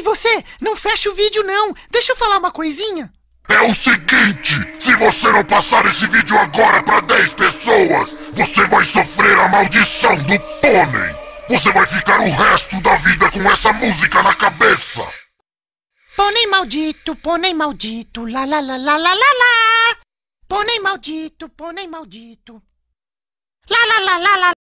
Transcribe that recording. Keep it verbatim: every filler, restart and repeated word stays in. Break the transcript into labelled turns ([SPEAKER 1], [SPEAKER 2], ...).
[SPEAKER 1] Ei, você! Não fecha o vídeo, não! Deixa eu falar uma coisinha!
[SPEAKER 2] É o seguinte, se você não passar esse vídeo agora para dez pessoas, você vai sofrer a maldição do pônei. Você vai ficar o resto da vida com essa música na cabeça.
[SPEAKER 1] Pônei maldito, pônei maldito, lá lá lá lá lá lá lá. Pônei maldito, pônei maldito. Lá lá lá lá lá.